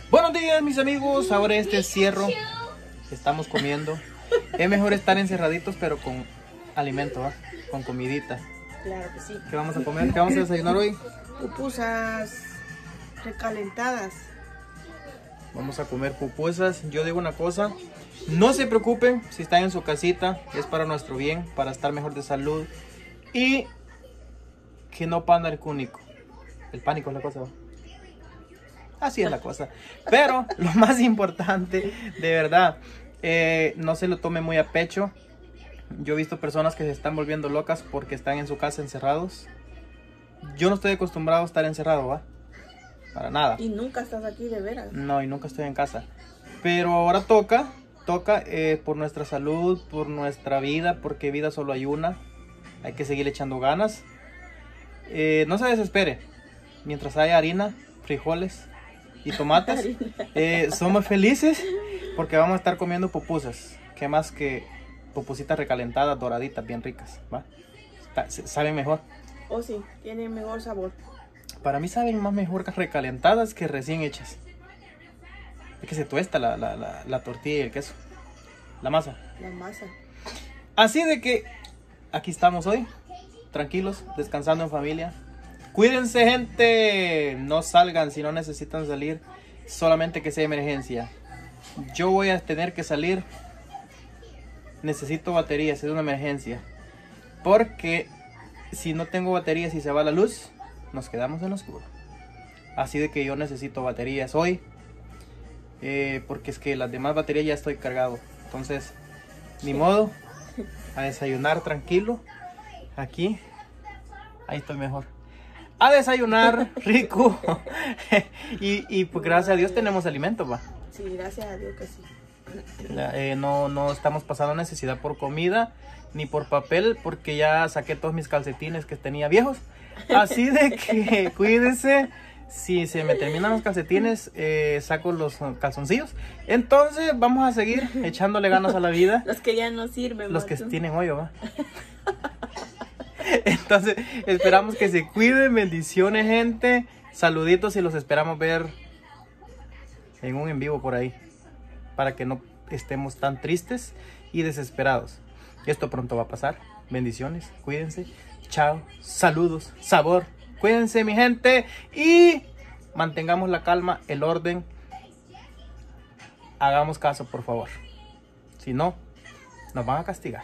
Buenos días, mis amigos. Ahora este cierro estamos comiendo. Es mejor estar encerraditos, pero con alimento, ¿va? Con comidita. Claro que sí. ¿Qué vamos a comer? ¿Qué vamos a desayunar hoy? Pupusas recalentadas. Vamos a comer pupusas. Yo digo una cosa, no se preocupen si están en su casita, es para nuestro bien, para estar mejor de salud y que no panda el cúnico. El pánico es la cosa, ¿va? Así es la cosa. Pero lo más importante, de verdad, no se lo tome muy a pecho. Yo he visto personas que se están volviendo locas porque están en su casa encerrados. Yo no estoy acostumbrado a estar encerrado, ¿va? Para nada. Y nunca estás aquí de veras. No, y nunca estoy en casa. Pero ahora toca por nuestra salud, por nuestra vida, porque vida solo hay una. Hay que seguir echando ganas. No se desespere. Mientras haya harina, frijoles y tomates, somos felices porque vamos a estar comiendo pupusas. ¿Qué más que pupusitas recalentadas, doraditas, bien ricas? ¿Va? Saben mejor. Oh sí, tiene mejor sabor. Para mí saben más mejor recalentadas que recién hechas. Es que se tuesta la tortilla y el queso. La masa. La masa. Así de que aquí estamos hoy, tranquilos, descansando en familia. Cuídense, gente, no salgan si no necesitan salir, solamente que sea emergencia. Yo voy a tener que salir, necesito baterías, es una emergencia. Porque si no tengo baterías y se va la luz, nos quedamos en lo oscuro. Así de que yo necesito baterías hoy, porque es que las demás baterías ya estoy cargado. Entonces, ni modo, a desayunar tranquilo, aquí, ahí estoy mejor. A desayunar rico y pues gracias a Dios tenemos alimentos, va. Sí, gracias a Dios que sí. No estamos pasando necesidad por comida ni por papel, porque ya saqué todos mis calcetines que tenía viejos. Así de que cuídense. Si se me terminan los calcetines, saco los calzoncillos. Entonces vamos a seguir echándole ganas a la vida. Los que ya no sirven. Los que tienen hoyo, va. Entonces esperamos que se cuiden. Bendiciones, gente. Saluditos y los esperamos ver en un en vivo por ahí, para que no estemos tan tristes y desesperados. Esto pronto va a pasar. Bendiciones, cuídense. Chao, saludos, sabor. Cuídense, mi gente, y mantengamos la calma, el orden. Hagamos caso, por favor. Si no, nos van a castigar.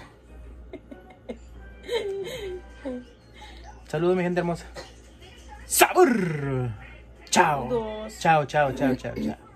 Saludos, mi gente hermosa. ¡Sabor! Chao. Chao, chao, chao, chao, chao.